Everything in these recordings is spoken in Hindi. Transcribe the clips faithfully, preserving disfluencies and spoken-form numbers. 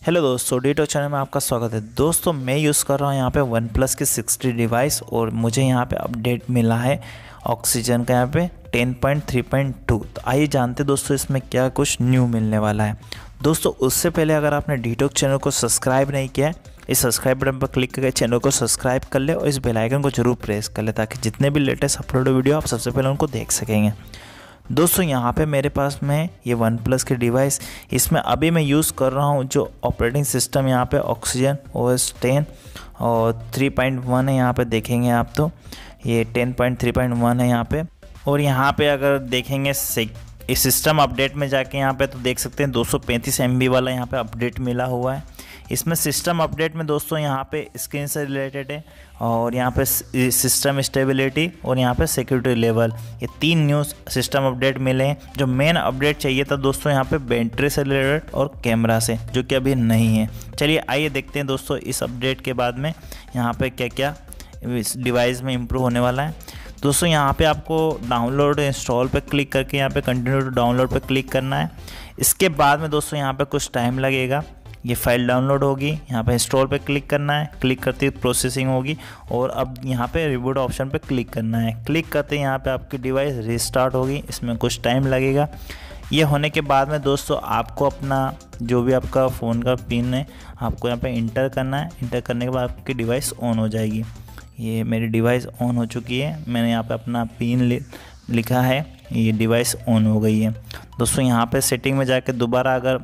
हेलो दोस्तों, डिटो चैनल में आपका स्वागत है। दोस्तों मैं यूज़ कर रहा हूँ यहाँ पे वन प्लस की सिक्सटी डिवाइस और मुझे यहाँ पे अपडेट मिला है ऑक्सीजन का यहाँ पे ten point three point two. तो आइए जानते दोस्तों इसमें क्या कुछ न्यू मिलने वाला है। दोस्तों उससे पहले अगर आपने डिटो चैनल को सब्सक्राइब नहीं किया है, इस सब्सक्राइब बटन पर क्लिक करके चैनल को सब्सक्राइब कर ले और इस बेल आइकन को जरूर प्रेस कर ले ताकि जितने भी लेटेस्ट अपलोड वीडियो आप सबसे पहले उनको देख सकेंगे। दोस्तों यहाँ पे मेरे पास में ये वन प्लस की डिवाइस, इसमें अभी मैं यूज़ कर रहा हूँ जो ऑपरेटिंग सिस्टम यहाँ पे ऑक्सीजन ओ एस टेन और थ्री पॉइंट वन है। यहाँ पे देखेंगे आप तो ये ten point three point one है यहाँ पे। और यहाँ पे अगर देखेंगे इस सिस्टम अपडेट में जाके यहाँ पे तो देख सकते हैं दो सौ पैंतीस एम बी वाला यहाँ पे अपडेट मिला हुआ है। इसमें सिस्टम अपडेट में दोस्तों यहाँ पे स्क्रीन से रिलेटेड है और यहाँ पे सिस्टम स्टेबिलिटी और यहाँ पे सिक्योरिटी लेवल, ये तीन न्यू सिस्टम अपडेट मिले हैं। जो मेन अपडेट चाहिए था दोस्तों यहाँ पे बैटरी से रिलेटेड और कैमरा से, जो कि अभी नहीं है। चलिए आइए देखते हैं दोस्तों इस अपडेट के बाद में यहाँ पे क्या क्या इस डिवाइस में इम्प्रूव होने वाला है। दोस्तों यहाँ पे आपको डाउनलोड इंस्टॉल पे क्लिक करके यहाँ पे कंटिन्यू टू डाउनलोड पे क्लिक करना है। इसके बाद में दोस्तों यहाँ पे कुछ टाइम लगेगा, ये फाइल डाउनलोड होगी। यहाँ पे इंस्टॉल पे क्लिक करना है, क्लिक करते ही प्रोसेसिंग होगी और अब यहाँ पे रिबूट ऑप्शन पे क्लिक करना है। क्लिक करते ही यहाँ पे आपकी डिवाइस रिस्टार्ट होगी, इसमें कुछ टाइम लगेगा। ये होने के बाद में दोस्तों आपको अपना जो भी आपका फ़ोन का पिन है आपको यहाँ पे इंटर करना है। इंटर करने के बाद आपकी डिवाइस ऑन हो जाएगी। ये मेरी डिवाइस ऑन हो चुकी है, मैंने यहाँ पे अपना पिन लि, लिखा है, ये डिवाइस ऑन हो गई है। दोस्तों यहाँ पे सेटिंग में जाके दोबारा अगर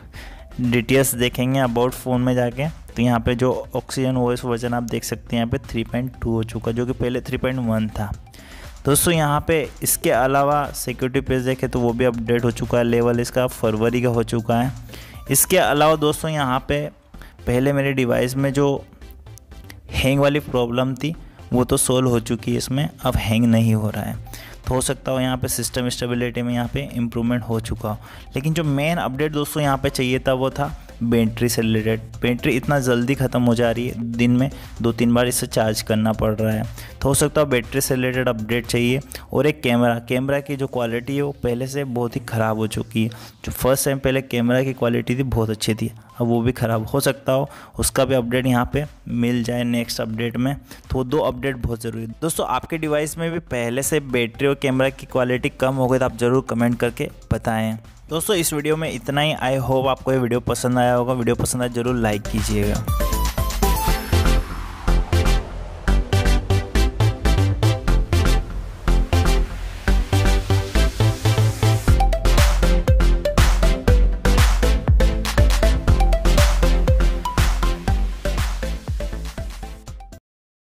डिटेल्स देखेंगे अबाउट फ़ोन में जाके तो यहाँ पे जो ऑक्सीजन ओएस वर्जन आप देख सकते हैं यहाँ पे थ्री पॉइंट टू हो चुका, जो कि पहले थ्री पॉइंट वन था। दोस्तों यहाँ पे इसके अलावा सिक्योरिटी पेज देखें तो वो भी अपडेट हो चुका है, लेवल इसका फरवरी का हो चुका है। इसके अलावा दोस्तों यहाँ पे पहले मेरे डिवाइस में जो हैंग वाली प्रॉब्लम थी वो तो सोल्व हो चुकी है, इसमें अब हैंग नहीं हो रहा है। तो हो सकता हो यहाँ पे सिस्टम स्टेबिलिटी में यहाँ पे इम्प्रूवमेंट हो चुका हो। लेकिन जो मेन अपडेट दोस्तों यहाँ पे चाहिए था वो था बैटरी से रिलेटेड। बैटरी इतना जल्दी ख़त्म हो जा रही है, दिन में दो तीन बार इसे चार्ज करना पड़ रहा है। तो हो सकता है बैटरी से रिलेटेड अपडेट चाहिए। और एक कैमरा कैमरा की जो क्वालिटी है वो पहले से बहुत ही ख़राब हो चुकी है। जो फर्स्ट टाइम पहले कैमरा की क्वालिटी थी बहुत अच्छी थी, अब वो भी ख़राब हो सकता हो, उसका भी अपडेट यहाँ पे मिल जाए नेक्स्ट अपडेट में। तो वो दो अपडेट बहुत ज़रूरी है। दोस्तों आपके डिवाइस में भी पहले से बैटरी और कैमरा की क्वालिटी कम हो गई तो आप ज़रूर कमेंट करके बताएं। दोस्तों इस वीडियो में इतना ही। आई होप आपको ये वीडियो पसंद आया होगा। वीडियो पसंद आया जरूर लाइक कीजिएगा।